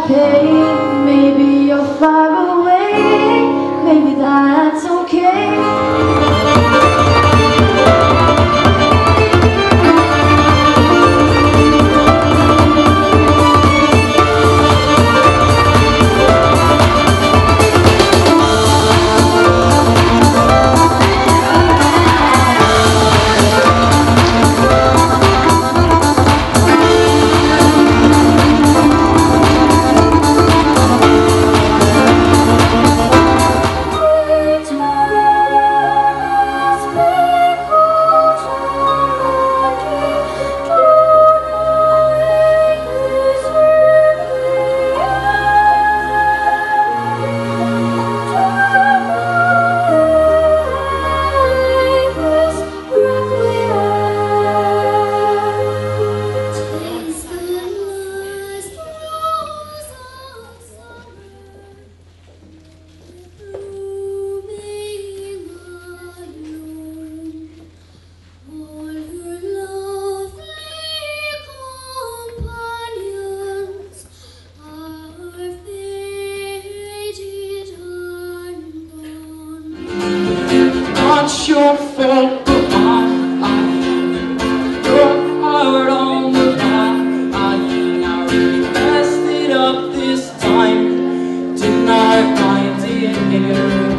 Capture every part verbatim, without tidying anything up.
pain. Maybe you're far away, maybe that's okay. Not your fault, but mine. Your heart on the line. I really messed it up this time. Didn't I, my dear?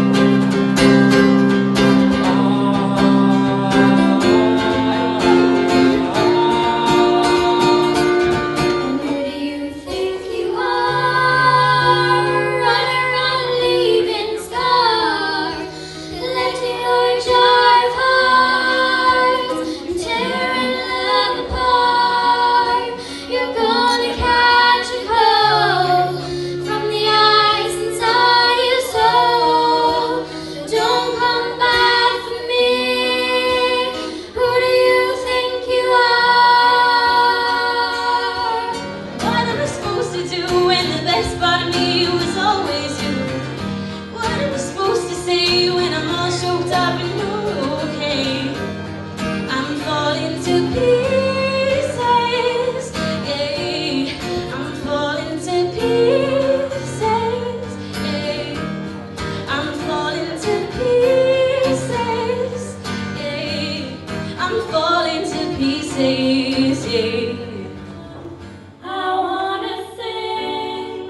Pieces, yeah. I wanna sing,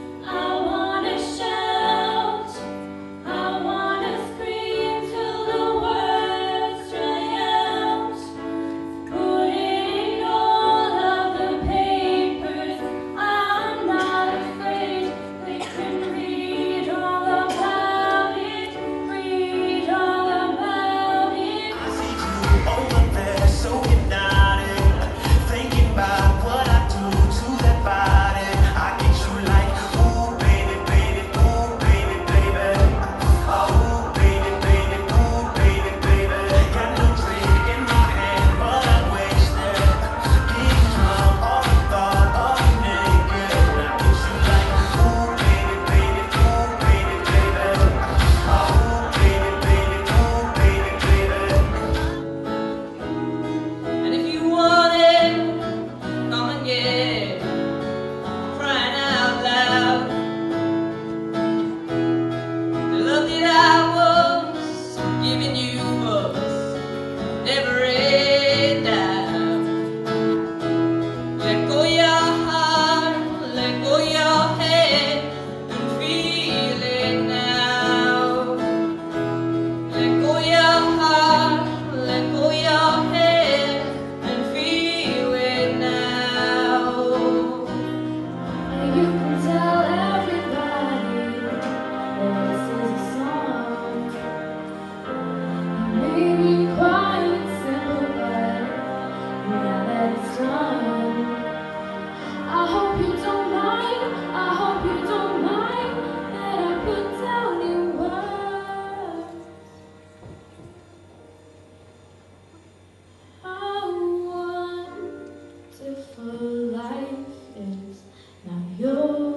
I wanna shout, I wanna scream till the words dry out. Put it in all of the papers, I'm not afraid. They can read all about it, read all about it. I see you over there, so life is now yours.